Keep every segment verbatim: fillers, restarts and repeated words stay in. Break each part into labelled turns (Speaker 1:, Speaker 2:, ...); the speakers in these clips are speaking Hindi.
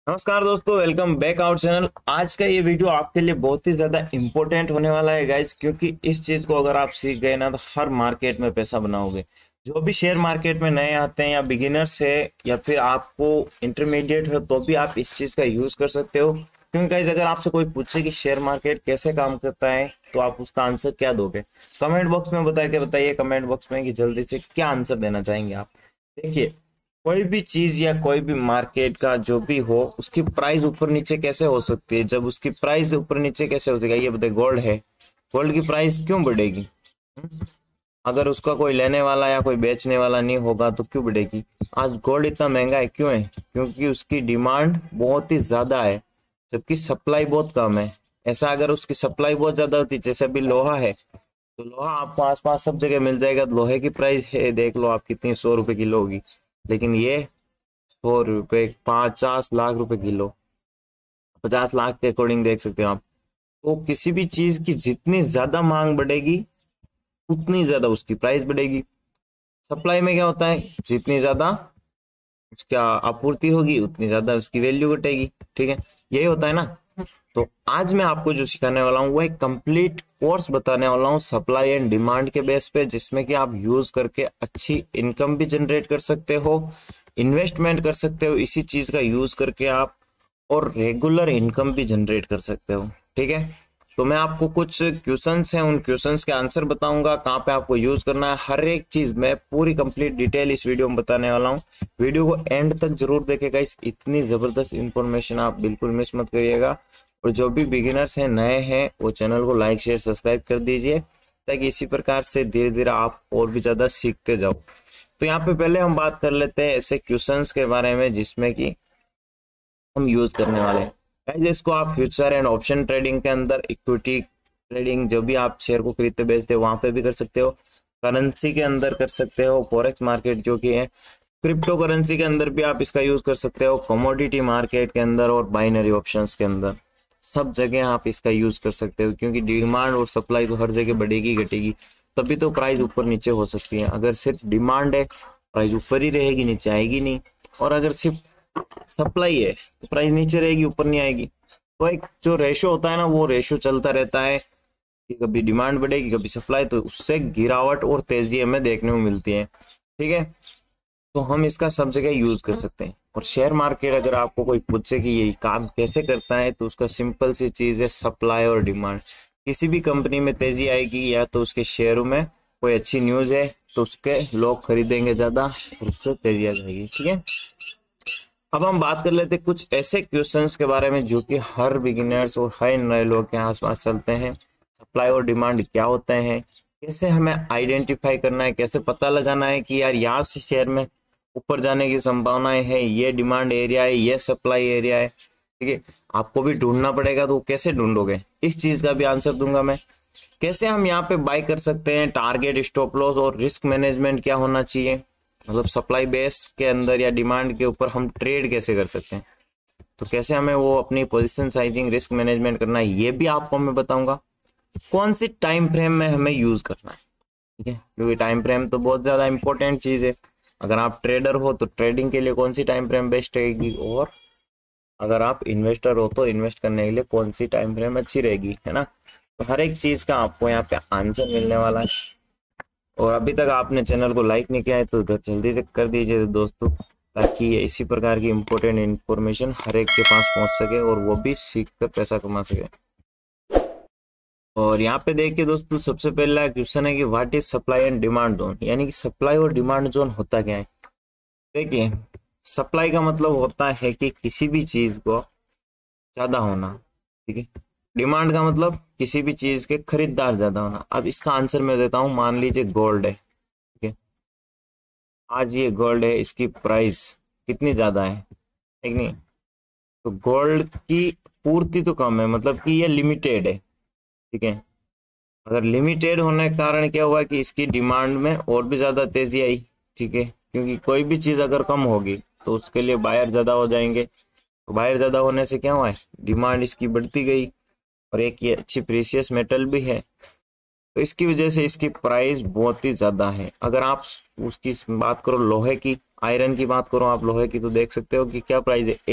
Speaker 1: नमस्कार दोस्तों, वेलकम बैक आवर चैनल। आज का ये वीडियो आपके लिए बहुत ही ज्यादा इंपॉर्टेंट होने वाला है गाइस, क्योंकि इस चीज को अगर आप सीख गए ना तो हर मार्केट में पैसा बनाओगे। जो भी शेयर मार्केट में नए आते हैं या बिगिनर्स है या फिर आपको इंटरमीडिएट हो तो भी आप इस चीज का यूज कर सकते हो। क्योंकि गाइस अगर आपसे कोई पूछे कि शेयर मार्केट कैसे काम करता है तो आप उसका आंसर क्या दोगे? कमेंट बॉक्स में बता के बताइए कमेंट बॉक्स में कि जल्दी से क्या आंसर देना चाहेंगे आप। देखिए, कोई भी चीज या कोई भी मार्केट का जो भी हो उसकी प्राइस ऊपर नीचे कैसे हो सकती है? जब उसकी प्राइस ऊपर नीचे कैसे हो जाएगा? ये बताइए। गोल्ड है, गोल्ड की प्राइस क्यों बढ़ेगी? हम्म? अगर उसका कोई लेने वाला या कोई बेचने वाला नहीं होगा तो क्यों बढ़ेगी? आज गोल्ड इतना महंगा है क्यों है? क्योंकि उसकी डिमांड बहुत ही ज्यादा है जबकि सप्लाई बहुत कम है। ऐसा अगर उसकी सप्लाई बहुत ज्यादा होती, जैसे अभी लोहा है तो लोहा आपको आसपास सब जगह मिल जाएगा, तो लोहे की प्राइस है देख लो आप कितनी, सौ रुपए किलो होगी। लेकिन ये सौ रुपए पचास लाख रुपए किलो, पचास लाख के अकॉर्डिंग देख सकते हो आप। तो किसी भी चीज की जितनी ज्यादा मांग बढ़ेगी उतनी ज्यादा उसकी प्राइस बढ़ेगी। सप्लाई में क्या होता है, जितनी ज्यादा उसका आपूर्ति होगी उतनी ज्यादा उसकी वैल्यू घटेगी। ठीक है, यही होता है ना। तो आज मैं आपको जो सिखाने वाला हूँ वो एक कंप्लीट कोर्स बताने वाला हूँ सप्लाई एंड डिमांड के बेस पे, जिसमें कि आप यूज करके अच्छी इनकम भी जनरेट कर सकते हो, इन्वेस्टमेंट कर सकते हो इसी चीज का यूज करके आप, और रेगुलर इनकम भी जनरेट कर सकते हो। ठीक है, तो मैं आपको कुछ क्वेश्चंस हैं, उन क्वेश्चंस के आंसर बताऊंगा, कहाँ पे आपको यूज करना है, हर एक चीज मैं पूरी कंप्लीट डिटेल इस वीडियो में बताने वाला हूँ। वीडियो को एंड तक जरूर देखेगा, इस इतनी जबरदस्त इंफॉर्मेशन आप बिल्कुल मिस मत करिएगा। और जो भी बिगिनर्स हैं, नए हैं, वो चैनल को लाइक शेयर सब्सक्राइब कर दीजिए ताकि इसी प्रकार से धीरे धीरे आप और भी ज्यादा सीखते जाओ। तो यहाँ पे पहले हम बात कर लेते हैं ऐसे क्वेश्चंस के बारे में जिसमें कि हम यूज करने वाले हैं। गाइस, इसको आप फ्यूचर एंड ऑप्शन ट्रेडिंग के अंदर, इक्विटी ट्रेडिंग, जो भी आप शेयर को खरीदते बेचते हो वहां पे भी कर सकते हो, करेंसी के अंदर कर सकते हो, फॉरेक्स मार्केट जो कि है, क्रिप्टो करेंसी के अंदर भी आप इसका यूज कर सकते हो, कमोडिटी मार्केट के अंदर और बाइनरी ऑप्शंस के अंदर, सब जगह आप इसका यूज कर सकते हो। क्योंकि डिमांड और सप्लाई तो हर जगह बढ़ेगी घटेगी, तभी तो प्राइस ऊपर नीचे हो सकती है। अगर सिर्फ डिमांड है प्राइस ऊपर ही रहेगी, नीचे आएगी नहीं। और अगर सिर्फ सप्लाई है तो प्राइस नीचे रहेगी, ऊपर नहीं आएगी। तो एक जो रेशो होता है ना, वो रेशो चलता रहता है कि कभी डिमांड बढ़ेगी कभी सप्लाई, तो उससे गिरावट और तेजी हमें देखने को मिलती है। ठीक है, तो हम इसका सब जगह यूज कर सकते हैं। और शेयर मार्केट अगर आपको कोई पूछे कि ये काम कैसे करता है तो उसका सिंपल सी चीज है, सप्लाई और डिमांड। किसी भी कंपनी में तेजी आएगी या तो उसके शेयरों में कोई अच्छी न्यूज है तो उसके लोग खरीदेंगे ज्यादा और उससे तेजी आ जाएगी। ठीक है, अब हम बात कर लेते हैं कुछ ऐसे क्वेश्चंस के बारे में जो कि हर बिगिनर्स और हर नए लोग के आसपास चलते हैं। सप्लाई और डिमांड क्या होते हैं, कैसे हमें आइडेंटिफाई करना है, कैसे पता लगाना है कि यार यहाँ से शेयर में ऊपर जाने की संभावनाएं है, ये डिमांड एरिया है, ये सप्लाई एरिया है। ठीक है, आपको भी ढूंढना पड़ेगा, तो कैसे ढूंढोगे इस चीज का भी आंसर दूंगा मैं। कैसे हम यहाँ पे बाय कर सकते हैं, टारगेट, स्टॉप लॉस और रिस्क मैनेजमेंट क्या होना चाहिए, मतलब सप्लाई बेस के अंदर या डिमांड के ऊपर हम ट्रेड कैसे कर सकते हैं, तो कैसे हमें वो अपनी पोजीशन साइजिंग, रिस्क मैनेजमेंट करना है, ये भी आपको मैं बताऊंगा। कौन सी टाइम फ्रेम में हमें यूज करना है। ठीक है, क्योंकि टाइम फ्रेम तो बहुत ज्यादा इंपॉर्टेंट चीज है। अगर आप ट्रेडर हो तो ट्रेडिंग के लिए कौन सी टाइम फ्रेम बेस्ट रहेगी, और अगर आप इन्वेस्टर हो तो इन्वेस्ट करने के लिए कौन सी टाइम फ्रेम अच्छी रहेगी, है ना। तो हर एक चीज का आपको यहाँ पे आंसर मिलने वाला है। और अभी तक आपने चैनल को लाइक नहीं किया है तो जल्दी से कर दीजिए दोस्तों, ताकि ये इसी प्रकार की इंपॉर्टेंट इंफॉर्मेशन हर एक के पास पहुंच सके और वो भी सीख कर पैसा कमा सके। और यहाँ पे देखिए दोस्तों, सबसे पहला क्वेश्चन है कि what is supply and demand zone, यानी कि सप्लाई और डिमांड जोन होता क्या है। देखिए, सप्लाई का मतलब होता है कि किसी भी चीज को ज्यादा होना। ठीक है, डिमांड का मतलब किसी भी चीज के खरीदार ज्यादा होना। अब इसका आंसर मैं देता हूँ, मान लीजिए गोल्ड है। ठीक है, आज ये गोल्ड है, इसकी प्राइस कितनी ज्यादा है, ठीक नहीं, तो गोल्ड की पूर्ति तो कम है, मतलब कि ये लिमिटेड है। ठीक है, अगर लिमिटेड होने के कारण क्या हुआ कि इसकी डिमांड में और भी ज्यादा तेजी आई। ठीक है, क्योंकि कोई भी चीज अगर कम होगी तो उसके लिए बायर ज्यादा हो जाएंगे, तो बायर ज्यादा होने से क्या हुआ है, डिमांड इसकी बढ़ती गई। और एक ये अच्छी प्रीशियस मेटल भी है, तो इसकी वजह से इसकी प्राइस बहुत ही ज्यादा है। अगर आप उसकी बात करो लोहे की, आयरन की बात करो आप लोहे की, तो देख सकते हो कि क्या प्राइस है, एक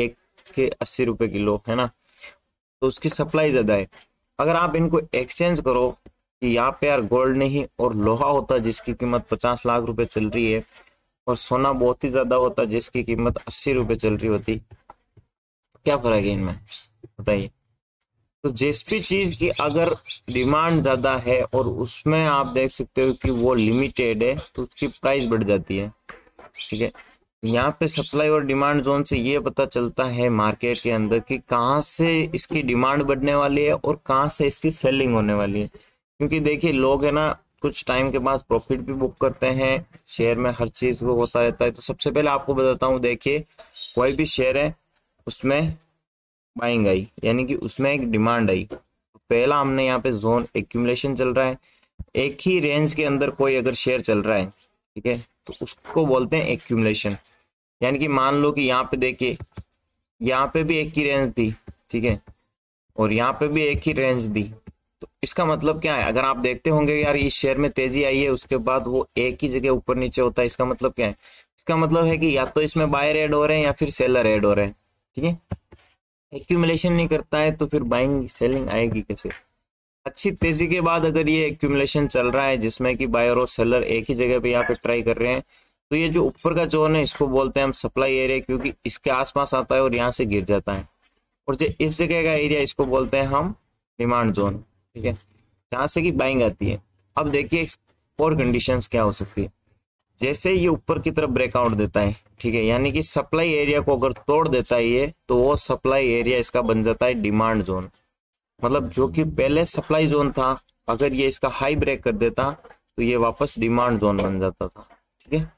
Speaker 1: के अस्सी रुपए किलो है ना, तो उसकी सप्लाई ज्यादा है। अगर आप इनको एक्सचेंज करो कि यहाँ पे यार गोल्ड नहीं और लोहा होता जिसकी कीमत पचास लाख रुपए चल रही है, और सोना बहुत ही ज्यादा होता जिसकी कीमत अस्सी रुपए चल रही होती, क्या फर्क है इनमें बताइए। तो जिस भी चीज की अगर डिमांड ज्यादा है और उसमें आप देख सकते हो कि वो लिमिटेड है, तो उसकी प्राइस बढ़ जाती है। ठीक है, यहाँ पे सप्लाई और डिमांड जोन से ये पता चलता है मार्केट के अंदर कि कहाँ से इसकी डिमांड बढ़ने वाली है और कहाँ से इसकी सेलिंग होने वाली है। क्योंकि देखिए लोग है ना कुछ टाइम के बाद प्रॉफिट भी बुक करते हैं, शेयर में हर चीज वो होता रहता है। तो सबसे पहले आपको बताता हूँ, देखिए कोई भी शेयर है उसमें बाइंग आई यानी कि उसमें एक डिमांड आई, तो पहला हमने यहाँ पे जोन एक्यूमुलेशन चल रहा है, एक ही रेंज के अंदर कोई अगर शेयर चल रहा है, ठीक है, तो उसको बोलते हैं एक्यूमुलेशन। यानी कि मान लो कि यहाँ पे देखिए यहाँ पे भी एक ही रेंज थी, ठीक है, और यहाँ पे भी एक ही रेंज दी, तो इसका मतलब क्या है, अगर आप देखते होंगे यार इस शेयर में तेजी आई है उसके बाद वो एक ही जगह ऊपर नीचे होता है, इसका मतलब क्या है, इसका मतलब है कि या तो इसमें बायर ऐड हो रहे हैं या फिर सेलर ऐड हो रहे हैं। ठीक है, एक्यूमुलेशन नहीं करता है तो फिर बाइंग सेलिंग आएगी कैसे। अच्छी तेजी के बाद अगर ये एक्यूमुलेशन चल रहा है जिसमें कि बायर और सेलर एक ही जगह पे यहाँ पे ट्राई कर रहे हैं, तो ये जो ऊपर का जोन है इसको बोलते हैं हम सप्लाई एरिया, क्योंकि इसके आसपास आता है और यहाँ से गिर जाता है। और जो इस जगह का एरिया इसको बोलते हैं हम डिमांड जोन। ठीक है, जहाँ से कि बाइंग आती है। अब देखिए और कंडीशंस क्या हो सकती है, जैसे ये ऊपर की तरफ ब्रेकआउट देता है, ठीक है, यानी कि सप्लाई एरिया को अगर तोड़ देता है ये, तो वो सप्लाई एरिया इसका बन जाता है डिमांड जोन। मतलब जो कि पहले सप्लाई जोन था, अगर ये इसका हाई ब्रेक कर देता तो ये वापस डिमांड जोन बन जाता था। ठीक है,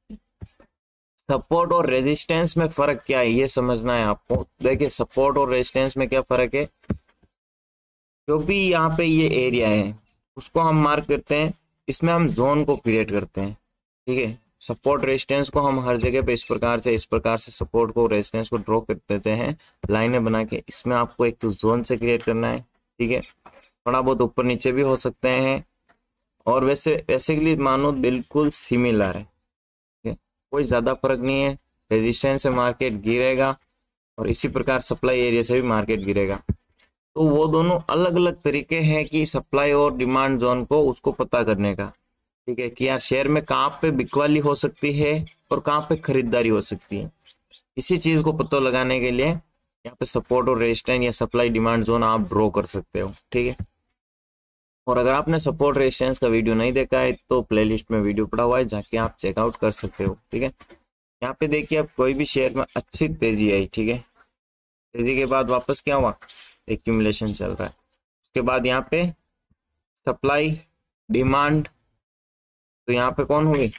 Speaker 1: सपोर्ट और रेजिस्टेंस में फर्क क्या है ये समझना है आपको। देखिए सपोर्ट और रेजिस्टेंस में क्या फर्क है, जो भी यहाँ पे ये एरिया है उसको हम मार्क करते हैं, इसमें हम जोन को क्रिएट करते हैं। ठीक है, सपोर्ट रेजिस्टेंस को हम हर जगह पे इस प्रकार से इस प्रकार से सपोर्ट को रेजिस्टेंस को ड्रॉ कर देते हैं लाइनें बना के। इसमें आपको एक तो जोन से क्रिएट करना है, ठीक है, थोड़ा बहुत ऊपर नीचे भी हो सकते हैं, और वैसे बेसिकली मानो बिल्कुल सिमिलर है, ठीक है, कोई ज्यादा फर्क नहीं है। रेजिस्टेंस से मार्केट गिरेगा और इसी प्रकार सप्लाई एरिया से भी मार्केट गिरेगा। तो वो दोनों अलग अलग तरीके हैं कि सप्लाई और डिमांड जोन को उसको पता करने का। ठीक है, कि यार शेयर में कहाँ पे बिकवाली हो सकती है और कहाँ पे खरीदारी हो सकती है, इसी चीज को पता लगाने के लिए यहाँ पे सपोर्ट और रेजिस्टेंस या सप्लाई डिमांड जोन आप ड्रॉ कर सकते हो। ठीक है, और अगर आपने सपोर्ट रेजिस्टेंस का वीडियो नहीं देखा है तो प्लेलिस्ट में वीडियो पड़ा हुआ है, जाके आप चेकआउट कर सकते हो। ठीक है, यहाँ पे देखिए अब कोई भी शेयर में अच्छी तेजी आई, ठीक है, तेजी के बाद वापस क्या हुआ, एक्यूमुलेशन चल रहा है। उसके बाद यहाँ पे सप्लाई डिमांड, तो यहाँ पे कौन हो गई,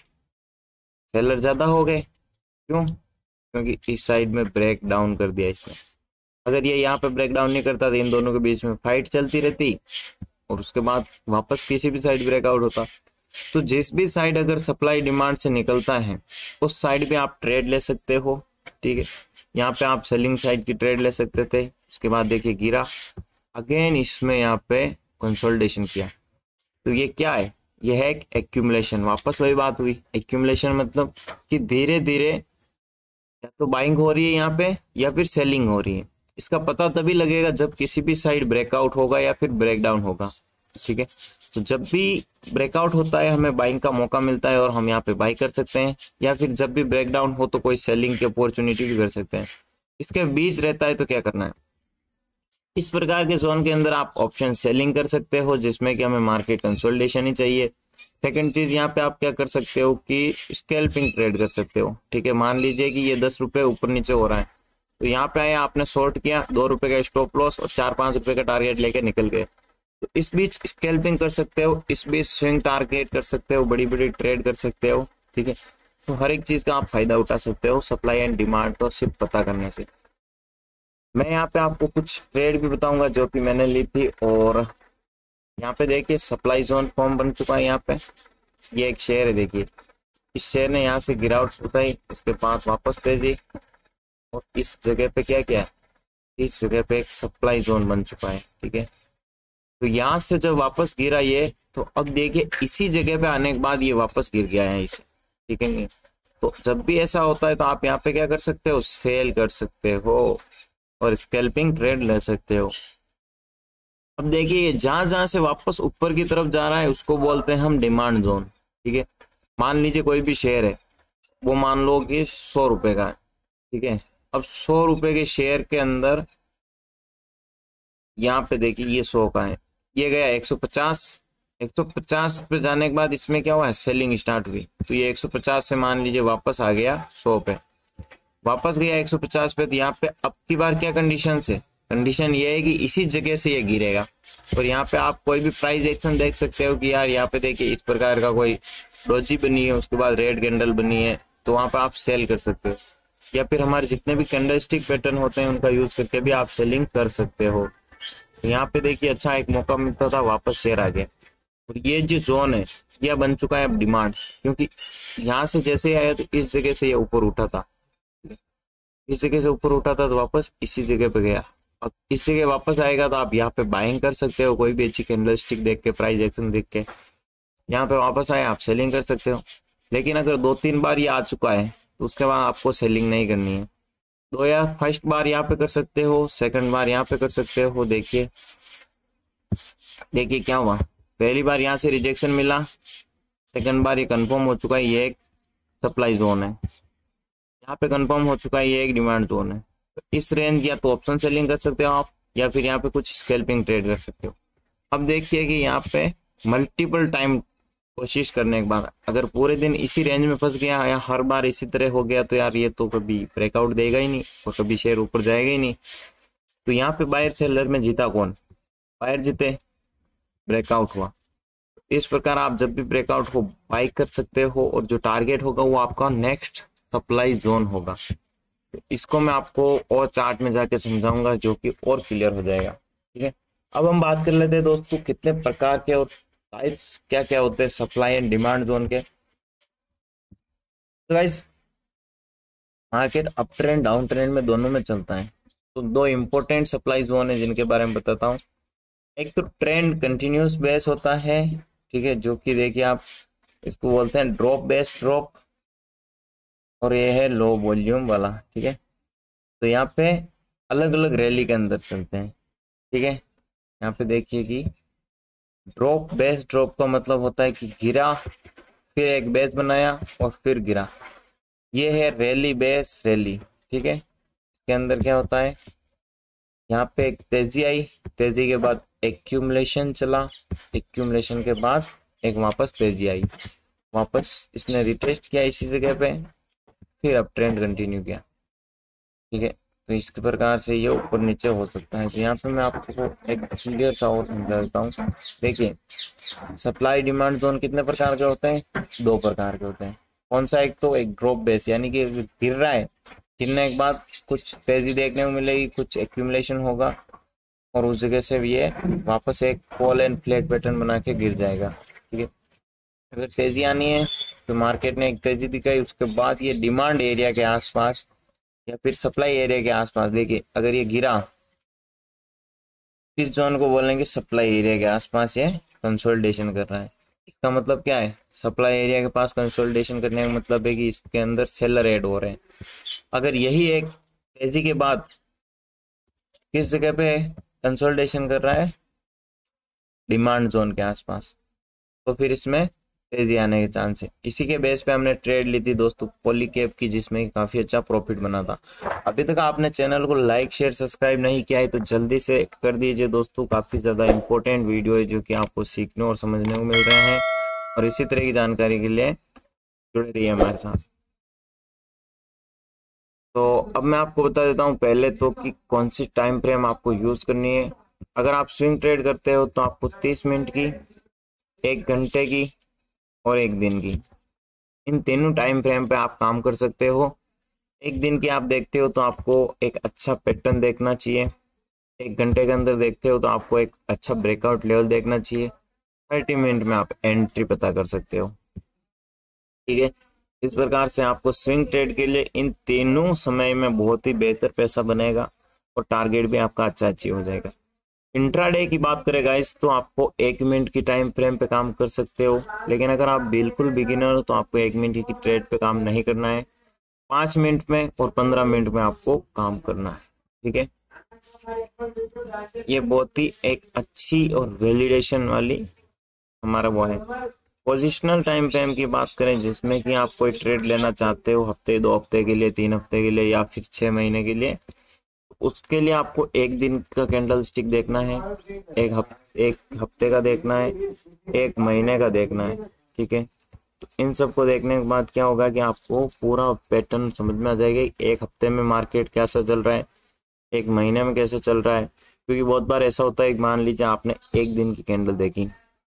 Speaker 1: सेलर ज्यादा हो गए। क्यों, क्योंकि इस साइड में ब्रेक डाउन कर दिया इसने। अगर ये यहाँ पे ब्रेक डाउन नहीं करता तो इन दोनों के बीच में फाइट चलती रहती और उसके बाद वापस किसी भी साइड ब्रेकआउट होता। तो जिस भी साइड अगर सप्लाई डिमांड से निकलता है उस साइड पे आप ट्रेड ले सकते हो। ठीक है, यहाँ पे आप सेलिंग साइड की ट्रेड ले सकते थे। उसके बाद देखिए गिरा, अगेन इसमें यहाँ पे कंसोलिडेशन किया, तो ये क्या है, ये है एक एक्यूमुलेशन। वापस वही बात हुई, एक्यूमुलेशन मतलब कि धीरे धीरे या तो बाइंग हो रही है यहाँ पे या फिर सेलिंग हो रही है। इसका पता तभी लगेगा जब किसी भी साइड ब्रेकआउट होगा या फिर ब्रेकडाउन होगा। ठीक है, तो जब भी ब्रेकआउट होता है हमें बाइंग का मौका मिलता है और हम यहाँ पे बाई कर सकते हैं, या फिर जब भी ब्रेकडाउन हो तो कोई सेलिंग की अपॉर्चुनिटी भी कर सकते हैं। इसके बीच रहता है तो क्या करना है, इस प्रकार के जोन के अंदर आप ऑप्शन सेलिंग कर सकते हो जिसमें कि हमें मार्केट कंसोलिडेशन ही चाहिए। सेकंड चीज यहाँ पे आप क्या कर सकते हो कि स्कैल्पिंग ट्रेड कर सकते हो। ठीक है, मान लीजिए कि ये दस रुपए ऊपर नीचे हो रहा है, तो यहाँ पे आया आपने शॉर्ट किया, दो रुपए का स्टॉप लॉस और चार पांच रुपए का टारगेट लेके निकल गए, तो इस बीच स्कैल्पिंग कर सकते हो, इस बीच स्विंग टारगेट कर सकते हो, बड़ी बड़ी ट्रेड कर सकते हो। ठीक है, तो हर एक चीज का आप फायदा उठा सकते हो सप्लाई एंड डिमांड को सिर्फ पता करने से। मैं यहाँ पे आपको कुछ ट्रेड भी बताऊंगा जो कि मैंने ली थी। और यहाँ पे देखिए सप्लाई जोन फॉर्म बन चुका है। यहाँ पे ये एक शेयर है, देखिए इस शेयर ने यहाँ से गिरावट उठाई, उसके पास वापस तेजी, और इस जगह पे क्या क्या है, इस जगह पे एक सप्लाई जोन बन चुका है। ठीक है, तो यहाँ से जब वापस गिरा ये, तो अब देखिए इसी जगह पे आने के बाद ये वापस गिर गया है इसे। ठीक है, तो जब भी ऐसा होता है तो आप यहाँ पे क्या कर सकते हो, सेल कर सकते हो और स्कैल्पिंग ट्रेड ले सकते हो। अब देखिए जहां जहां से वापस ऊपर की तरफ जा रहा है उसको बोलते हैं हम डिमांड जोन। ठीक है, मान लीजिए कोई भी शेयर है, वो मान लो कि सौ रुपए का है। ठीक है, अब सौ रुपए के शेयर के अंदर यहाँ पे देखिए ये सौ का है, ये गया एक सौ पचास। एक सौ पचास पे जाने के बाद इसमें क्या हुआ है, सेलिंग स्टार्ट हुई। तो ये एक सौ पचास से मान लीजिए वापस आ गया सौ पे, वापस गया एक सौ पचास पे। तो यहाँ पे अब की बार क्या कंडीशन है, कंडीशन ये है कि इसी जगह से ये गिरेगा। और यहाँ पे आप कोई भी प्राइस एक्शन देख सकते हो कि यार यहाँ पे देखिए इस प्रकार का कोई डोजी बनी है, उसके बाद रेड कैंडल बनी है, तो वहां पे आप सेल कर सकते हो। या फिर हमारे जितने भी कैंडलस्टिक पैटर्न होते हैं उनका यूज करके भी आप सेलिंग कर सकते हो। तो यहाँ पे देखिए अच्छा एक मौका मिलता था, वापस शेयर आ गया। और ये जो जोन है यह बन चुका है अब डिमांड, क्योंकि यहाँ से जैसे आया तो इस जगह से ये ऊपर उठा था, इस जगह से ऊपर उठा था तो वापस इसी जगह पे गया। अब इस जगह वापस आएगा तो आप यहाँ पे बाइंग कर सकते हो, कोई भी अच्छी कैंडलस्टिक देख के, प्राइस एक्शन देख के। यहाँ पे वापस आए आप सेलिंग कर सकते हो। लेकिन अगर दो तीन बार ये आ चुका है तो उसके बाद आपको सेलिंग नहीं करनी है। दो या फर्स्ट बार यहाँ पे कर सकते हो, सेकंड बार यहाँ पे कर सकते हो। देखिए देखिए क्या हुआ, पहली बार यहाँ से रिजेक्शन मिला, सेकंड बार ये कंफर्म हो चुका है, ये एक सप्लाई जोन है, यहाँ पे कंफर्म हो चुका है ये एक डिमांड जोन है। तो इस रेंज या तो ऑप्शन सेलिंग कर सकते हो आप, या फिर यहाँ पे कुछ स्कैल्पिंग ट्रेड कर सकते हो। अब देखिए कि यहाँ पे मल्टीपल टाइम कोशिश करने के बाद अगर पूरे दिन इसी रेंज में फंस गया या हर बार इसी तरह हो गया तो यार ये तो कभी ब्रेकआउट देगा ही नहीं और कभी शेयर ऊपर जाएगा ही नहीं। तो यहाँ पे बायर सेलर में जीता कौन, बायर जीते, ब्रेकआउट हुआ। इस प्रकार आप जब भी ब्रेकआउट हो बाई कर सकते हो, और जो टारगेट होगा वो आपका नेक्स्ट सप्लाई जोन होगा। तो इसको मैं आपको और चार्ट में जाके समझाऊंगा जो कि और क्लियर हो जाएगा। ठीक है, अब हम बात कर लेते हैं दोस्तों कितने प्रकार के और टाइप्स क्या क्या होते हैं सप्लाई एंड डिमांड जोन के। तो guys market up trend down trend में दोनों में चलता है। तो दो इंपॉर्टेंट सप्लाई जोन है जिनके बारे में बताता हूँ। एक तो ट्रेंड कंटिन्यूस बेस होता है, ठीक है, जो कि देखिए आप इसको बोलते हैं ड्रॉप बेस ड्रॉप, और ये है लो वॉल्यूम वाला। ठीक है, तो यहाँ पे अलग अलग रैली के अंदर चलते हैं। ठीक है, यहाँ पे देखिए कि ड्रॉप बेस ड्रॉप का मतलब होता है कि गिरा, फिर एक बेस बनाया और फिर गिरा। ये है रैली बेस रैली। ठीक है, इसके अंदर क्या होता है, यहाँ पे एक तेजी आई, तेजी के बाद एक्यूमुलेशन चला, एक्यूमुलेशन के बाद एक वापस तेजी आई, वापस इसने रिटेस्ट किया इसी जगह पे, फिर अब ट्रेंड कंटिन्यू किया। ठीक है, तो इस प्रकार से ये ऊपर नीचे हो सकता है। तो यहाँ पे मैं आपको एक क्लियर सा और समझा देता हूँ। देखिए सप्लाई डिमांड जोन कितने प्रकार के होते हैं, दो प्रकार के होते हैं। कौन सा, एक तो एक ड्रॉप बेस, यानी कि गिर रहा है, गिरने के बाद कुछ तेजी देखने को मिलेगी, कुछ एक्यूमुलेशन होगा और उस जगह से ये वापस एक फॉल एंड फ्लैग पैटर्न बना के गिर जाएगा। ठीक है, अगर तेजी आनी है तो मार्केट ने एक तेजी दिखाई, उसके बाद ये डिमांड एरिया के आसपास या फिर सप्लाई एरिया के आसपास, देखिए अगर ये गिरा, इस जोन को बोलेंगे सप्लाई एरिया के आसपास ये कंसोलिडेशन कर रहा है। इसका मतलब क्या है, सप्लाई एरिया के पास कंसोलिडेशन करने का मतलब है कि इसके अंदर सेलर ऐड हो रहे हैं। अगर यही एक तेजी के बाद किस जगह पे कंसोलिडेशन कर रहा है, डिमांड जोन के आसपास, तो फिर इसमें तेजी आने के चांस है। इसी के बेस पे हमने ट्रेड ली थी दोस्तों पॉलीकैब की, जिसमें काफी अच्छा प्रॉफिट बना था। अभी तक आपने चैनल को लाइक शेयर सब्सक्राइब नहीं किया है तो जल्दी से कर दीजिए दोस्तों, काफी ज्यादा इंपॉर्टेंट वीडियो है जो कि आपको सीखने और समझने को मिल रहे हैं, और इसी तरह की जानकारी के लिए जुड़े रहिए हमारे साथ। तो अब मैं आपको बता देता हूँ पहले तो कि कौन सी टाइम फ्रेम आपको यूज करनी है। अगर आप स्विंग ट्रेड करते हो तो आपको तीस मिनट की, एक घंटे की और एक दिन की, इन तीनों टाइम फ्रेम पे आप काम कर सकते हो। एक दिन की आप देखते हो तो आपको एक अच्छा पैटर्न देखना चाहिए, एक घंटे के अंदर देखते हो तो आपको एक अच्छा ब्रेकआउट लेवल देखना चाहिए, थर्टी मिनट में आप एंट्री पता कर सकते हो। ठीक है, इस प्रकार से आपको स्विंग ट्रेड के लिए इन तीनों समय में बहुत ही बेहतर पैसा बनेगा और टारगेट भी आपका अच्छा अचीव हो जाएगा। इंट्राडे की बात करें गाइस तो आपको एक मिनट की टाइम फ्रेम पे काम कर सकते हो, लेकिन अगर आप बिल्कुल बिगिनर हो तो आपको एक मिनट की ट्रेड पे काम नहीं करना है, पाँच मिनट में और पंद्रह मिनट में आपको काम करना है। ठीक है, ये बहुत ही एक अच्छी और वैलिडेशन वाली हमारा वो है। पोजिशनल टाइम फ्रेम की बात करें जिसमें कि आप कोई ट्रेड लेना चाहते हो हफ्ते, दो हफ्ते के लिए, तीन हफ्ते के लिए या फिर छह महीने के लिए, उसके लिए आपको एक दिन का कैंडल स्टिक देखना है, एक हफ्ते एक हफ्ते का देखना है, एक महीने का देखना है। ठीक है, तो इन सबको देखने के बाद क्या होगा कि आपको पूरा पैटर्न समझ में आ जाएगा, एक हफ्ते में मार्केट कैसा चल रहा है, एक महीने में कैसे चल रहा है। क्योंकि बहुत बार ऐसा होता है, मान लीजिए आपने एक दिन की कैंडल देखी,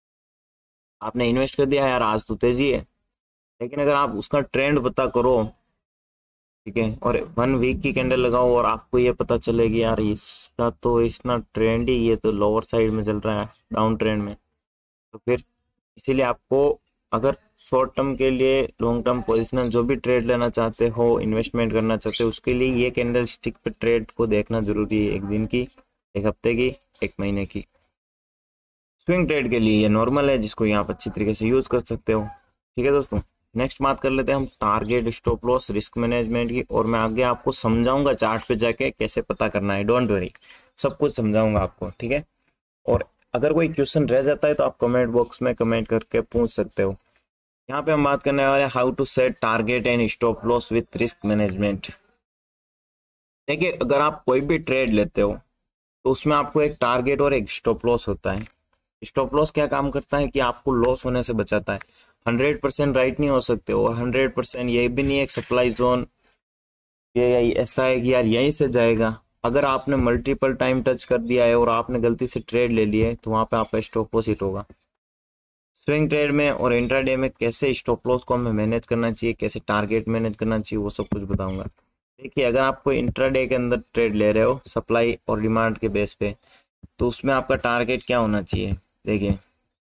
Speaker 1: आपने इन्वेस्ट कर दिया यार आज तो तेजी है, लेकिन अगर आप उसका ट्रेंड पता करो, ठीक है, और वन वीक की कैंडल लगाओ और आपको ये पता चलेगी यार इसका तो इतना ट्रेंड ही ये तो लोअर साइड में चल रहा है, डाउन ट्रेंड में, तो फिर इसीलिए आपको अगर शॉर्ट टर्म के लिए, लॉन्ग टर्म पोजिशनल जो भी ट्रेड लेना चाहते हो, इन्वेस्टमेंट करना चाहते हो, उसके लिए ये कैंडल स्टिक पे ट्रेड को देखना जरूरी है, एक दिन की, एक हफ्ते की, एक महीने की। स्विंग ट्रेड के लिए ये नॉर्मल है जिसको यहाँ आप अच्छी तरीके से यूज कर सकते हो। ठीक है दोस्तों, नेक्स्ट बात कर लेते हैं हम target, stop loss, risk management की, और मैं आगे आपको समझाऊंगा चार्ट पे जाके कैसे पता करना है, डोंट वरी, सब कुछ समझाऊंगा आपको। ठीक है, और अगर कोई क्वेश्चन रह जाता है तो आप कमेंट बॉक्स में कमेंट करके पूछ सकते हो। यहाँ पे हम बात करने वाले हैं how to set target and stop loss with risk management. देखिए, अगर आप कोई भी ट्रेड लेते हो तो उसमें आपको एक टारगेट और एक स्टॉप लॉस होता है। स्टॉप लॉस क्या काम करता है कि आपको लॉस होने से बचाता है। हंड्रेड परसेंट राइट नहीं हो सकते और हंड्रेड परसेंट ये भी नहीं है सप्लाई जोन ये ऐसा है कि यार यहीं से जाएगा। अगर आपने मल्टीपल टाइम टच कर दिया है और आपने गलती से ट्रेड ले लिया है तो वहां पे आपका स्टॉप लॉस हिट होगा। स्विंग ट्रेड में और इंट्राडे में कैसे स्टॉप लॉस को हमें मैनेज करना चाहिए, कैसे टारगेट मैनेज करना चाहिए, वो सब कुछ बताऊंगा। देखिए, अगर आप कोई इंट्राडे के अंदर ट्रेड ले रहे हो सप्लाई और डिमांड के बेस पे, तो उसमें आपका टारगेट क्या होना चाहिए। देखिए,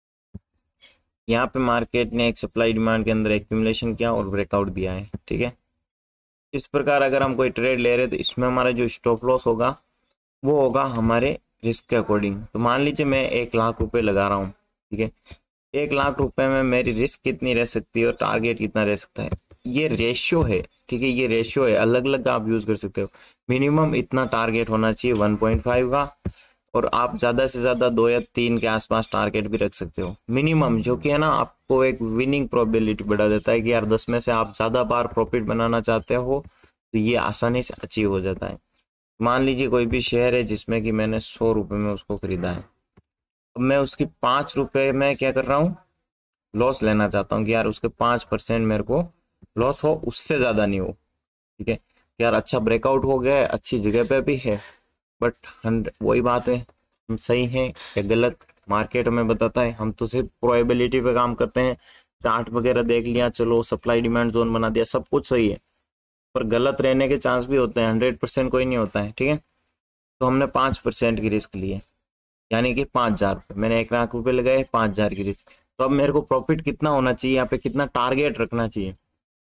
Speaker 1: यहाँ पे मार्केट ने एक सप्लाई डिमांड के अंदर एक्यूमुलेशन किया और ब्रेकआउट दिया है। ठीक है, इस प्रकार अगर हम कोई ट्रेड ले रहे हैं तो इसमें हमारा जो स्टॉप लॉस होगा वो होगा हमारे रिस्क के अकॉर्डिंग। तो मान लीजिए मैं एक लाख रुपए लगा रहा हूँ, ठीक है, एक लाख रुपए में मेरी रिस्क कितनी रह सकती है और टारगेट कितना रह सकता है, ये रेशियो है। ठीक है, ये रेशियो है, अलग अलग आप यूज कर सकते हो। मिनिमम इतना टारगेट होना चाहिए वन पॉइंट फाइव का, और आप ज्यादा से ज्यादा दो या तीन के आसपास टारगेट भी रख सकते हो मिनिमम, जो कि है ना आपको एक विनिंग प्रोबेबिलिटी बढ़ा देता है कि यार दस में से आप ज्यादा बार प्रॉफिट बनाना चाहते हो तो ये आसानी से अचीव हो जाता है। मान लीजिए कोई भी शेयर है जिसमें कि मैंने सौ रुपए में उसको खरीदा है, अब मैं उसकी पाँच रुपए में क्या कर रहा हूँ, लॉस लेना चाहता हूँ कि यार उसके पाँच परसेंट मेरे को लॉस हो, उससे ज्यादा नहीं हो। ठीक है, यार अच्छा ब्रेकआउट हो गया है, अच्छी जगह पे भी है, बट हंड्रेड वही बात है, हम सही हैं या गलत मार्केट हमें बताता है। हम तो सिर्फ प्रोबेबिलिटी पे काम करते हैं, चार्ट वगैरह देख लिया, चलो सप्लाई डिमांड जोन बना दिया, सब कुछ सही है, पर गलत रहने के चांस भी होते हैं, हंड्रेड परसेंट कोई नहीं होता है। ठीक है, तो हमने पाँच परसेंट की रिस्क ली है, यानी कि पाँच हजार रुपये, मैंने एक लाख रुपए लगाए, पाँच हजार की रिस्क। तो अब मेरे को प्रॉफिट कितना होना चाहिए, यहाँ पे कितना टारगेट रखना चाहिए।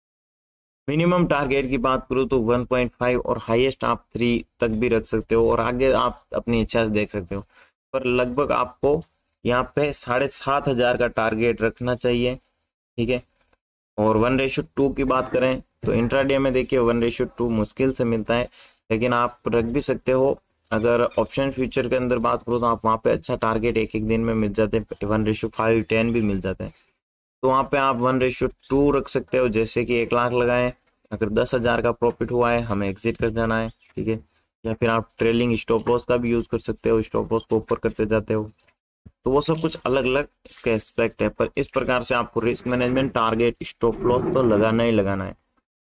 Speaker 1: मिनिमम टारगेट की बात करूँ तो वन पॉइंट फाइव और हाईएस्ट आप थ्री तक भी रख सकते हो, और आगे आप अपनी इच्छा से देख सकते हो, पर लगभग आपको यहाँ पे साढ़े सात हजार का टारगेट रखना चाहिए। ठीक है, और वन रेशो टू की बात करें तो इंट्राडे में देखिए वन रेशो टू मुश्किल से मिलता है, लेकिन आप रख भी सकते हो। अगर ऑप्शन फ्यूचर के अंदर बात करो तो आप वहाँ पे अच्छा टारगेट एक एक दिन में मिल जाते हैं, वन रेशो फाइव टेन भी मिल जाते हैं, तो वहाँ पे आप वन रेशो टू रख सकते हो। जैसे कि एक लाख लगाएं, अगर दस हजार का प्रॉफिट हुआ है हमें एग्जिट कर जाना है। ठीक है, या फिर आप ट्रेलिंग स्टॉप लॉस का भी यूज कर सकते हो, स्टॉप लॉस को ऊपर करते जाते हो, तो वो सब कुछ अलग अलग इसके एस्पेक्ट है, पर इस प्रकार से आपको risk management, target, stop loss तो लगाना ही लगाना है।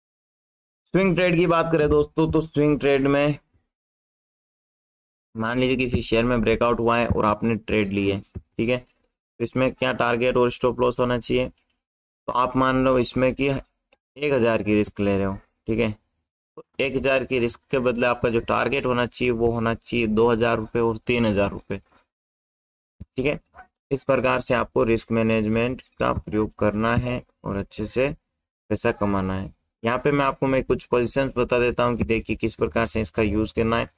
Speaker 1: स्विंग ट्रेड की बात करें दोस्तों, तो स्विंग ट्रेड में मान लीजिए किसी शेयर में ब्रेकआउट हुआ है और आपने ट्रेड ली है, ठीक है, तो इसमें क्या टारगेट और स्टॉप लॉस होना चाहिए। तो आप मान लो इसमें कि एक हजार की रिस्क ले रहे हो, ठीक है, तो एक हजार की रिस्क के बदले आपका जो टारगेट होना चाहिए वो होना चाहिए दो हजार रुपये और तीन हजार रुपये। ठीक है, इस प्रकार से आपको रिस्क मैनेजमेंट का प्रयोग करना है और अच्छे से पैसा कमाना है। यहाँ पे मैं आपको मैं कुछ पोजीशंस बता देता हूँ कि देखिए किस प्रकार से इसका यूज करना है।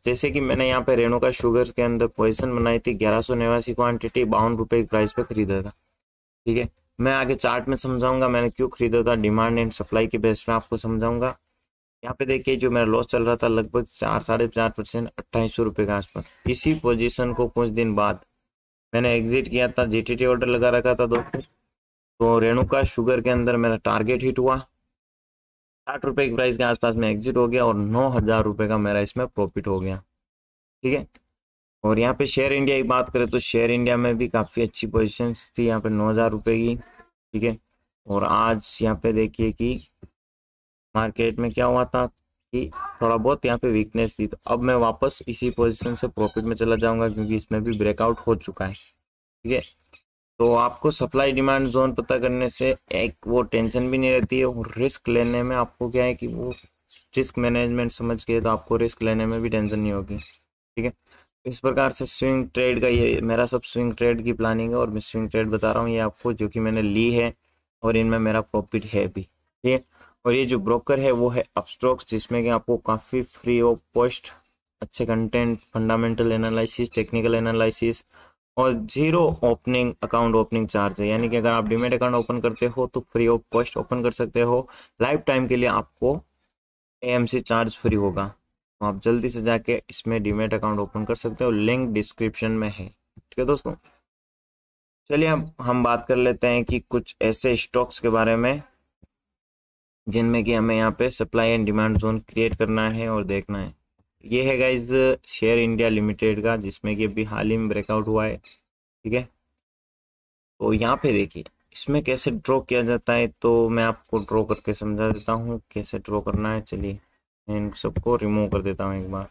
Speaker 1: जैसे कि मैंने यहाँ पे रेणुका शुगर के अंदर पोजीशन बनाई थी, ग्यारह सौ नवासी क्वान्टिटी बावन रुपए की प्राइस पे खरीदा था। ठीक है, मैं आगे चार्ट में समझाऊंगा मैंने क्यों खरीदा था, डिमांड एंड सप्लाई के बेस पे आपको समझाऊंगा। यहाँ पे देखिए जो मेरा लॉस चल रहा था लगभग चार साढ़े चार परसेंट अट्ठाईस सौ रुपये के आसपास। इसी पोजीशन को कुछ दिन बाद मैंने एग्जिट किया था, जीटीटी ऑर्डर लगा रखा था दोस्तों। तो रेणुका शुगर के अंदर मेरा टारगेट हिट हुआ, साठ रुपए की प्राइस के आसपास में एग्जिट हो गया और नौ हजार रुपये का मेरा इसमें प्रॉफिट हो गया। ठीक है, और यहाँ पे शेयर इंडिया की बात करें तो शेयर इंडिया में भी काफ़ी अच्छी पोजीशन थी यहाँ पे नौ हजार रुपये की। ठीक है, और आज यहाँ पे देखिए कि मार्केट में क्या हुआ था कि थोड़ा बहुत यहाँ पे वीकनेस थी, तो अब मैं वापस इसी पोजीशन से प्रॉफिट में चला जाऊंगा क्योंकि इसमें भी ब्रेकआउट हो चुका है। ठीक है, तो आपको सप्लाई डिमांड जोन पता करने से एक वो टेंशन भी नहीं रहती है, और रिस्क लेने में आपको क्या है कि वो रिस्क मैनेजमेंट समझ के, तो आपको रिस्क लेने में भी टेंशन नहीं होगी। ठीक है, इस प्रकार से स्विंग ट्रेड का ये मेरा सब स्विंग ट्रेड की प्लानिंग है, और मैं स्विंग ट्रेड बता रहा हूँ ये आपको जो कि मैंने ली है और इनमें मेरा प्रॉफिट है भी। ठीक है, और ये जो ब्रोकर है वो है अपस्टॉक्स, जिसमें कि आपको काफ़ी फ्री ऑफ कॉस्ट अच्छे content, fundamental analysis, technical analysis और zero opening account opening charge है। यानी कि अगर आप डीमेट अकाउंट ओपन करते हो तो फ्री ऑफ कॉस्ट ओपन कर सकते हो, लाइफ टाइम के लिए आपको एएमसी चार्ज फ्री होगा। तो आप जल्दी से जाके इसमें डीमेट अकाउंट ओपन कर सकते हो, लिंक डिस्क्रिप्शन में है। ठीक है दोस्तों, चलिए अब हम बात कर लेते हैं कि कुछ ऐसे स्टॉक्स के बारे में जिनमें कि हमें यहाँ पे supply and demand zone create करना है और देखना है। ये है गाइज शेयर इंडिया लिमिटेड का, जिसमें कि अभी हाल ही में ब्रेकआउट हुआ है। ठीक है, तो यहाँ पे देखिए इसमें कैसे ड्रॉ किया जाता है, तो मैं आपको ड्रॉ करके समझा देता हूँ कैसे ड्रॉ करना है। चलिए मैं इन सबको रिमूव कर देता हूँ एक बार।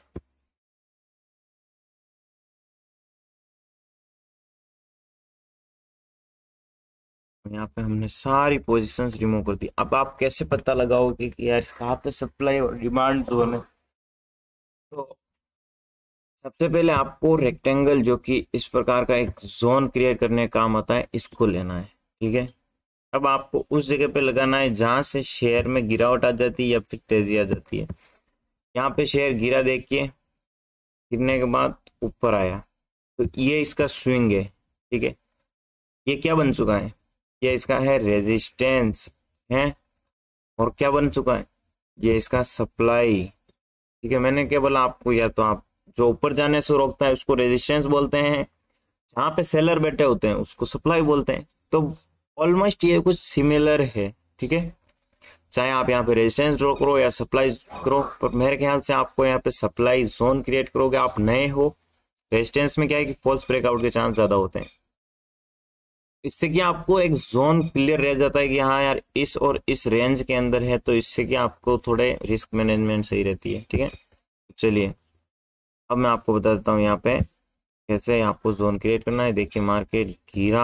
Speaker 1: यहाँ पे हमने सारी पोजीशंस रिमूव कर दी। अब आप कैसे पता लगाओगे कि यार कहाँ पे सप्लाई और डिमांड जोन है, तो सबसे पहले आपको रेक्टेंगल जो कि इस प्रकार का एक जोन क्रिएट करने का काम आता है, इसको लेना है। ठीक है, अब आपको उस जगह पे लगाना है जहां से शेयर में गिरावट आ जाती है या फिर तेजी आ जाती है। यहाँ पे शेयर गिरा, देखिए गिरने के बाद ऊपर आया, तो ये इसका स्विंग है। ठीक है, ये क्या बन चुका है, ये इसका है रेजिस्टेंस है, और क्या बन चुका है, ये इसका सप्लाई। ठीक है, मैंने क्या बोला आपको, या तो आप जो ऊपर जाने से रोकता है उसको रेजिस्टेंस बोलते हैं, जहाँ पे सेलर बैठे होते हैं उसको सप्लाई बोलते हैं। तो ऑलमोस्ट ये कुछ सिमिलर है। ठीक है, चाहे आप यहाँ पे रेजिस्टेंस ड्रॉ करो या सप्लाई करो, पर मेरे ख्याल से आपको यहाँ पे सप्लाई जोन क्रिएट करोगे। आप नए हो, रेजिस्टेंस में क्या है कि फॉल्स ब्रेकआउट के चांस ज्यादा होते हैं, इससे कि आपको एक जोन क्लियर रह जाता है कि हाँ यार इस और इस रेंज के अंदर है, तो इससे कि आपको थोड़े रिस्क मैनेजमेंट सही रहती है। ठीक है, चलिए अब मैं आपको बता देता हूँ यहाँ पे कैसे आपको जोन क्रिएट करना है। देखिए मार्केट गिरा,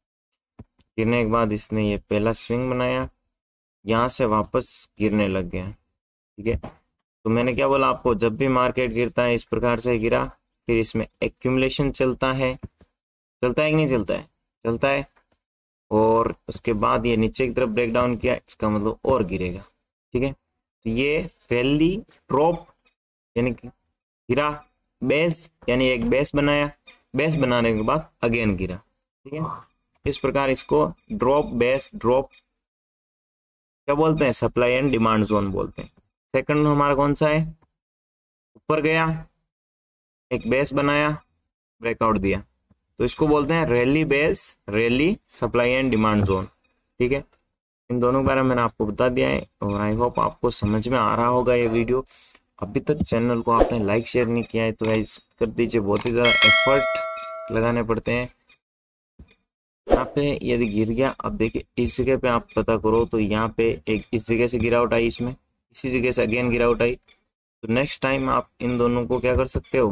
Speaker 1: गिरने के बाद इसने ये पहला स्विंग बनाया, यहाँ से वापस गिरने लग गया। ठीक है, तो मैंने क्या बोला आपको, जब भी मार्केट गिरता है इस प्रकार से गिरा, फिर इसमें एक्यूमुलेशन चलता है, चलता है कि नहीं चलता है, चलता है, और उसके बाद ये नीचे की तरफ ब्रेक डाउन किया, इसका मतलब और गिरेगा। ठीक है, तो ये रैली ड्रॉप यानी कि गिरा, बेस यानी एक बेस बनाया, बेस बनाने के बाद अगेन गिरा। ठीक है, इस प्रकार इसको ड्रॉप बेस ड्रॉप क्या बोलते हैं, सप्लाई एंड डिमांड जोन बोलते हैं। सेकंड हमारा कौन सा है, ऊपर गया, एक बेस बनाया, ब्रेकआउट दिया, तो इसको बोलते हैं rally base, rally supply and demand zone. ठीक है, इन दोनों के बारे में मैंने आपको बता दिया है, और आई होप आपको समझ में आ रहा होगा ये वीडियो। अभी तक चैनल को आपने लाइक शेयर नहीं किया है तो गाइस कर दीजिए, बहुत ही ज़्यादा एफर्ट लगाने पड़ते हैं। यहाँ पे यदि गिर गया, अब देखिए इस जगह पे आप पता करो, तो यहाँ पे एक इस जगह से गिरावट आई, इसमें इसी जगह से अगेन गिरावट आई, तो नेक्स्ट टाइम आप इन दोनों को क्या कर सकते हो,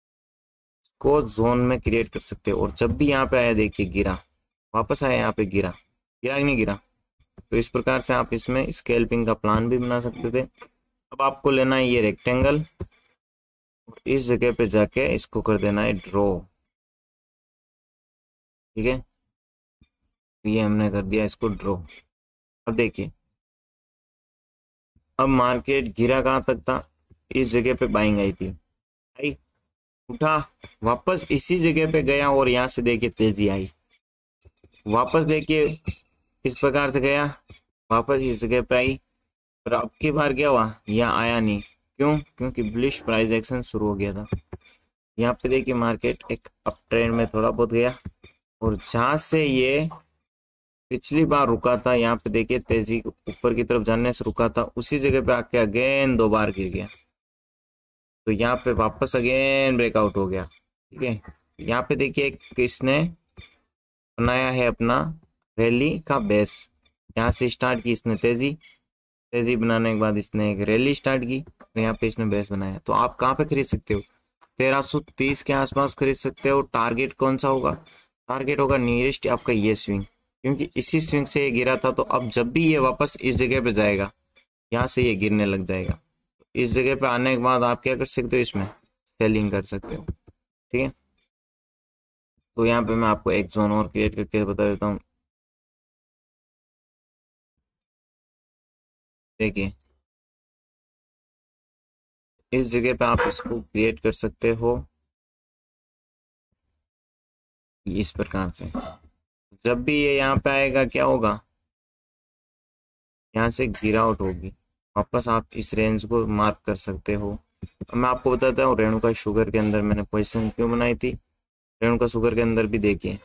Speaker 1: को जोन में क्रिएट कर सकते हो। और जब भी यहाँ पे आया देखिए गिरा, वापस आया यहाँ पे गिरा, गिरा कि नहीं गिरा, तो इस प्रकार से आप इसमें स्कैल्पिंग का प्लान भी बना सकते थे। अब आपको लेना है ये रेक्टेंगल, इस जगह पे जाके इसको कर देना है ड्रॉ। ठीक है, ये हमने कर दिया इसको ड्रॉ। अब देखिए अब मार्केट गिरा कहाँ तक था, इस जगह पे बाइंग आई थी, आई, उठा, वापस इसी जगह पे गया और यहाँ से देखिए तेजी आई, वापस देखिए इस प्रकार से गया, वापस इस जगह पे आई। पर अब की बार क्या हुआ, यहाँ आया नहीं, क्यों? क्योंकि बुलिश प्राइस एक्शन शुरू हो गया था। यहाँ पे देखिए मार्केट एक अप ट्रेंड में थोड़ा बहुत गया, और जहां से ये पिछली बार रुका था, यहाँ पे देखिए तेजी ऊपर की तरफ जाने से रुका था, उसी जगह पे आके अगेन दो बार गिर गया। तो यहाँ पे वापस अगेन ब्रेकआउट हो गया। ठीक है, यहाँ पे देखिए किसने बनाया है अपना रैली का बेस, यहाँ से स्टार्ट की इसने तेजी, तेजी बनाने के बाद इसने एक रैली स्टार्ट की, तो यहाँ पे इसने बेस बनाया। तो आप कहाँ पे खरीद सकते हो? तेरह सौ तीस के आसपास खरीद सकते हो। टारगेट कौन सा होगा? टारगेट होगा नियरेस्ट आपका ये स्विंग, क्योंकि इसी स्विंग से ये गिरा था। तो अब जब भी ये वापस इस जगह पे जाएगा, यहाँ से ये गिरने लग जाएगा। इस जगह पे आने के बाद आप क्या कर सकते हो, इसमें सेलिंग कर सकते हो। ठीक है, तो यहाँ पे मैं आपको एक जोन और क्रिएट करके बता देता हूँ। देखिए इस जगह पे आप इसको क्रिएट कर सकते हो इस प्रकार से। जब भी ये यहाँ पे आएगा क्या होगा, यहाँ से गिरावट होगी, वापस आप इस रेंज को मार्क कर सकते हो। अब मैं आपको बताता हूँ रेणुका शुगर के अंदर मैंने पोजीशन क्यों बनाई थी। रेणुका शुगर के अंदर भी देखिए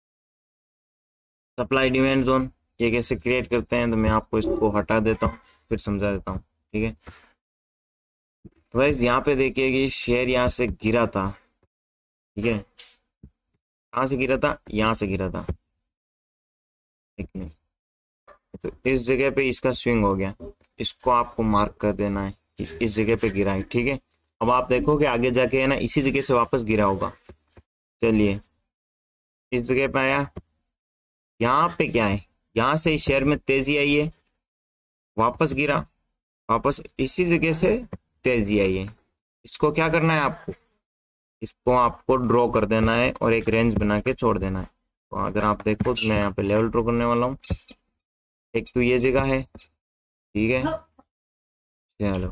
Speaker 1: सप्लाई डिमांड जोन ये कैसे क्रिएट करते हैं, तो मैं आपको इसको हटा देता हूँ फिर समझा देता हूँ। ठीक है, तो गाइस यहाँ पे देखिए कि शेयर यहाँ से गिरा था। ठीक है, कहाँ से गिरा था? यहाँ से गिरा था। एक मिनट, तो इस जगह पे इसका स्विंग हो गया, इसको आपको मार्क कर देना है कि इस जगह पे गिरा है। ठीक है, अब आप देखोगे आगे जाके है ना इसी जगह से वापस गिरा होगा। चलिए इस जगह पे आया, यहाँ पे क्या है, यहाँ से इस शेयर में तेजी आई है, वापस गिरा, वापस इसी जगह से तेजी आई है। इसको क्या करना है आपको, इसको आपको ड्रॉ कर देना है और एक रेंज बना के छोड़ देना है। तो अगर आप देखो तो मैं यहाँ पे लेवल ड्रॉ करने वाला हूँ। एक तो ये जगह है, ठीक है, चलो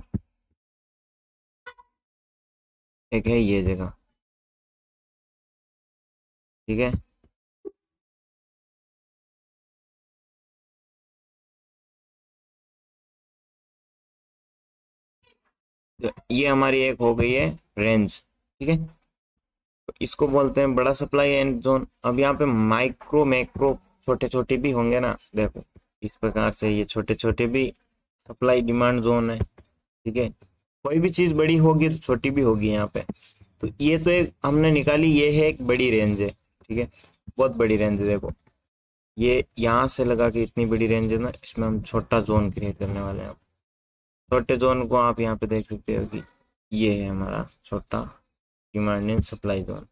Speaker 1: एक है ये जगह। ठीक है, तो ये हमारी एक हो गई है रेंज। ठीक है, तो इसको बोलते हैं बड़ा सप्लाई एंड जोन। अब यहाँ पे माइक्रो मैक्रो छोटे छोटे भी होंगे ना, देखो इस प्रकार से ये छोटे छोटे भी सप्लाई डिमांड जोन है। ठीक है, कोई भी चीज बड़ी होगी तो छोटी भी होगी यहाँ पे। तो ये तो एक हमने निकाली, ये है एक बड़ी रेंज है। ठीक है, बहुत बड़ी रेंज है। देखो ये यहाँ से लगा के इतनी बड़ी रेंज है ना, इसमें हम छोटा जोन क्रिएट करने वाले हैं। छोटे जोन को आप यहाँ पे देख सकते हो कि ये है हमारा छोटा डिमांड एंड सप्लाई जोन।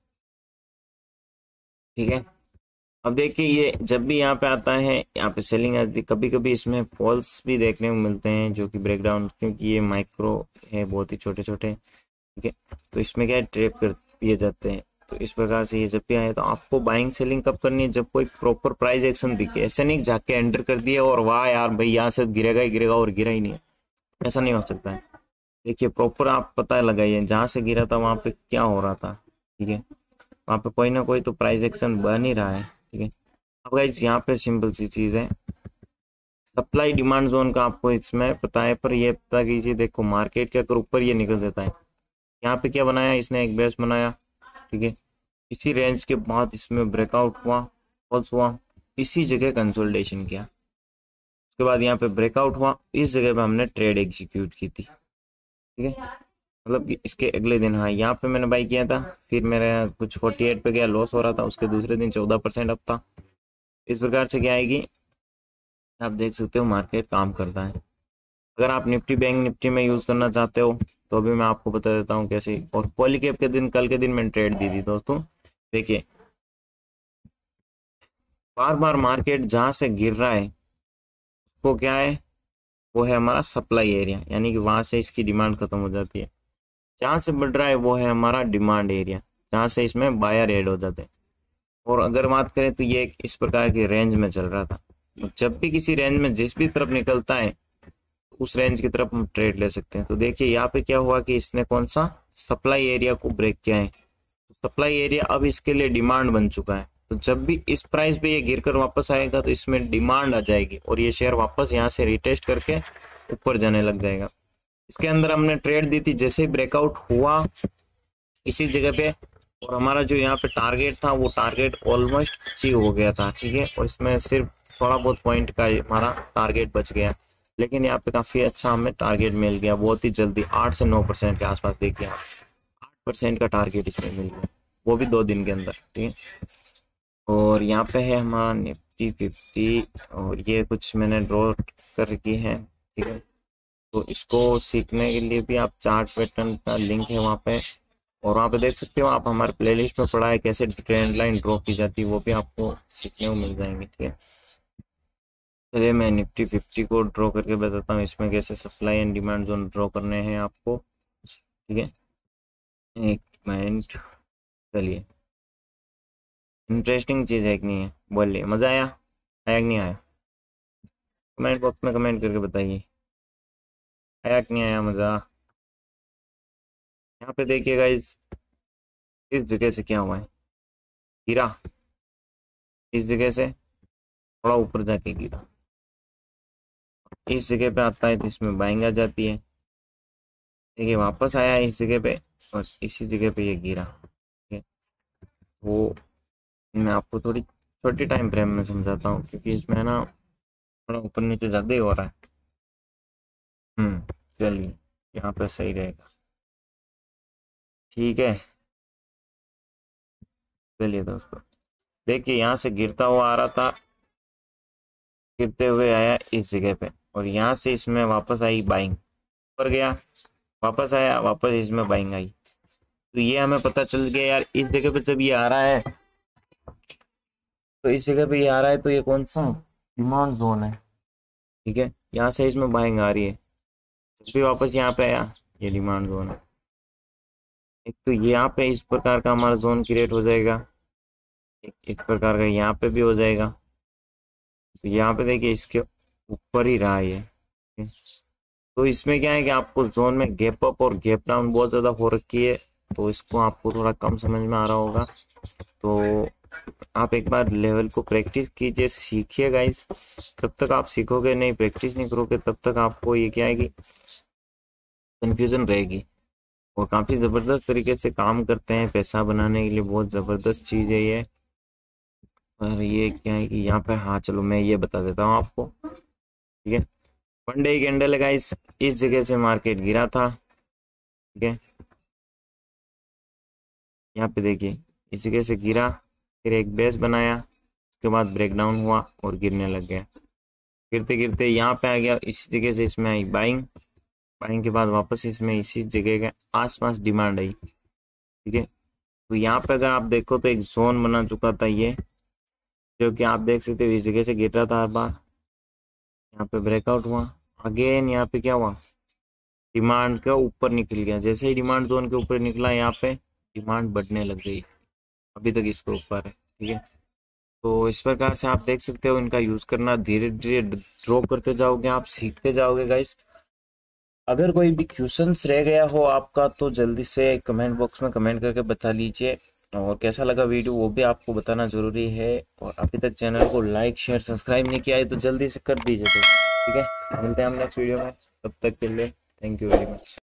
Speaker 1: ठीक है, अब देखिए ये जब भी यहाँ पे आता है, यहाँ पे सेलिंग आती है, कभी कभी इसमें फॉल्स भी देखने को मिलते हैं जो कि ब्रेकडाउन, क्योंकि ये माइक्रो है, बहुत ही छोटे छोटे। ठीक है, तो इसमें क्या है, ट्रैप कर दिए जाते हैं। तो इस प्रकार से ये जब भी आए तो आपको बाइंग सेलिंग कब करनी है, जब कोई प्रॉपर प्राइस एक्शन दिखे। ऐसे नहीं जाके एंटर कर दिया और वाह यार भाई यहाँ से गिरेगा ही गिरेगा और गिरा ही नहीं, ऐसा नहीं हो सकता है। देखिए प्रॉपर आप पता लगाइए जहाँ से गिरा था वहां पे क्या हो रहा था। ठीक है, वहां पे कोई ना कोई तो प्राइस एक्शन बन ही रहा है। ठीक है, अब गाइस यहाँ पे सिंपल सी चीज है, सप्लाई डिमांड जोन का आपको इसमें पता है, पर ये पता कीजिए देखो मार्केट के अगर ऊपर ये निकल देता है, यहाँ पे क्या बनाया इसने, एक बेस बनाया। ठीक है, इसी रेंज के बाद इसमें ब्रेकआउट हुआ, फॉल्स हुआ, इसी जगह कंसोलिडेशन किया, उसके बाद यहाँ पे ब्रेकआउट हुआ, इस जगह पे हमने ट्रेड एग्जीक्यूट की थी। ठीक है, मतलब कि इसके अगले दिन, हाँ यहाँ पे मैंने बाई किया था, फिर मेरा कुछ अड़तालीस पे गया, लॉस हो रहा था, उसके दूसरे दिन चौदह परसेंट अप था। इस प्रकार से क्या आएगी, आप देख सकते हो मार्केट काम करता है। अगर आप निफ्टी बैंक निफ्टी में यूज करना चाहते हो तो भी मैं आपको बता देता हूँ कैसे। और पॉलीकैप के दिन, कल के दिन मैंने ट्रेड दी थी दोस्तों। देखिए बार बार मार्केट जहां से गिर रहा है वो क्या है, वो है हमारा सप्लाई एरिया, यानी कि वहां से इसकी डिमांड खत्म हो जाती है। जहां से बढ़ रहा है वो है हमारा डिमांड एरिया, जहां से इसमें बायर ऐड हो जाते हैं। और अगर बात करें तो ये इस प्रकार की रेंज में चल रहा था। तो जब भी किसी रेंज में जिस भी तरफ निकलता है उस रेंज की तरफ हम ट्रेड ले सकते हैं। तो देखिए यहाँ पे क्या हुआ कि इसने कौन सा सप्लाई एरिया को ब्रेक किया है, सप्लाई एरिया अब इसके लिए डिमांड बन चुका है। तो जब भी इस प्राइस पे ये गिरकर वापस आएगा तो इसमें डिमांड आ जाएगी और ये शेयर वापस यहाँ से रिटेस्ट करके ऊपर जाने लग जाएगा। इसके अंदर हमने ट्रेड दी थी, जैसे ही ब्रेकआउट हुआ इसी जगह पे, और हमारा जो यहाँ पे टारगेट था वो टारगेट ऑलमोस्ट अचीव हो गया था, ठीक है। और इसमें सिर्फ थोड़ा बहुत पॉइंट का हमारा टारगेट बच गया, लेकिन यहाँ पे काफी अच्छा हमें टारगेट मिल गया बहुत ही जल्दी, आठ से नौ परसेंट के आसपास। देखिए आप, आठ परसेंट का टारगेट इसमें मिल गया, वो भी दो दिन के अंदर, ठीक है। और यहाँ पे है हमारा निफ्टी फिफ्टी, और ये कुछ मैंने ड्रॉ कर रखी है, ठीक है। तो इसको सीखने के लिए भी आप चार्ट पैटर्न का लिंक है वहाँ पे, और वहाँ पे देख सकते हो आप, हमारे प्लेलिस्ट में पढ़ा है कैसे ट्रेंड लाइन ड्रॉ की जाती है, वो भी आपको सीखने को मिल जाएंगे, ठीक है। चलिए मैं निफ्टी फिफ्टी को ड्रॉ करके बताता हूँ इसमें कैसे supply and demand zone draw करने हैं आपको, ठीक है। एक मिनट, चलिए। इंटरेस्टिंग चीज़ है कि नहीं है, बोलिए, मज़ा आया आया कि नहीं आया? कमेंट बॉक्स में कमेंट करके बताइए, आया कि नहीं आया मज़ा। यहाँ पे देखिएगा इस इस जगह से क्या हुआ है, गिरा, इस जगह से थोड़ा ऊपर जाके गिरा, इस जगह पे आता है तो इसमें बाइंग आ जाती है, देखिए वापस आया इस जगह पे और इसी जगह पे ये गिरा, ठीक है। वो मैं आपको थोड़ी छोटी टाइम फ्रेम में समझाता हूँ, क्योंकि इसमें ना थोड़ा ऊपर नीचे ज़्यादा ही हो रहा है। हम्म चलिए, यहाँ पे सही रहेगा, ठीक है। चलिए दोस्तों, देखिए यहाँ से गिरता हुआ आ रहा था, गिरते हुए आया इस जगह पे, और यहाँ से इसमें वापस आई बाइंग, ऊपर गया, वापस आया, वापस इसमें बाइंग आई। तो ये हमें पता चल गया यार, इस जगह पे जब ये आ रहा है, तो इस जगह पे ये आ रहा है तो ये कौन सा डिमांड जोन है, ठीक है। यहाँ से इसमें बाइंग आ रही है, फिर वापस यहाँ पे आया, ये डिमांड जोन है। एक तो यहाँ पे इस प्रकार का हमारा जोन क्रिएट हो जाएगा, एक इस प्रकार का यहाँ पे भी हो जाएगा। तो यहाँ पे देखिए इसके ऊपर ही रहा ये, ठीक है? तो इसमें क्या है कि आपको जोन में गैप अप और गैप डाउन बहुत ज़्यादा हो रखी है, तो इसको आपको थोड़ा कम समझ में आ रहा होगा। तो आप एक बार लेवल को प्रैक्टिस कीजिए, सीखिए गाइस। जब तक आप सीखोगे नहीं, प्रैक्टिस नहीं करोगे, तब तक आपको ये क्या है कि कंफ्यूजन रहेगी। और काफ़ी ज़बरदस्त तरीके से काम करते हैं, पैसा बनाने के लिए बहुत ज़बरदस्त चीज़ है ये। और ये क्या है कि यहाँ पे, हाँ चलो मैं ये बता देता हूँ आपको, ठीक है। वन डे कैंडल है गाइस, इस जगह से मार्केट गिरा था, ठीक है। यहाँ पे देखिए इस जगह से गिरा, फिर एक बेस बनाया, उसके बाद ब्रेकडाउन हुआ और गिरने लग गया। गिरते गिरते यहाँ पे आ गया, इसी जगह से इसमें आई बाइंग, बाइंग के बाद वापस इसमें इसी जगह के आसपास डिमांड आई, ठीक है। तो यहाँ पे अगर आप देखो तो एक जोन बना चुका था ये, जो कि आप देख सकते हो इस जगह से गिर रहा था हर बार, यहाँ पे ब्रेकआउट हुआ, अगेन यहाँ पे क्या हुआ, डिमांड का ऊपर निकल गया। जैसे ही डिमांड जोन के ऊपर निकला, यहाँ पे डिमांड बढ़ने लग गई, अभी तक इसके ऊपर है, ठीक है। तो इस प्रकार से आप देख सकते हो, इनका यूज करना, धीरे धीरे ड्रॉ करते जाओगे, आप सीखते जाओगे गाइस। अगर कोई भी क्वेश्चंस रह गया हो आपका तो जल्दी से कमेंट बॉक्स में कमेंट करके बता लीजिए, और कैसा लगा वीडियो वो भी आपको बताना जरूरी है। और अभी तक चैनल को लाइक शेयर सब्सक्राइब नहीं किया है तो जल्दी से कर दीजिए, तो ठीक है। मिलते हैं हम नेक्स्ट वीडियो में, तब तक के लिए थैंक यू वेरी मच।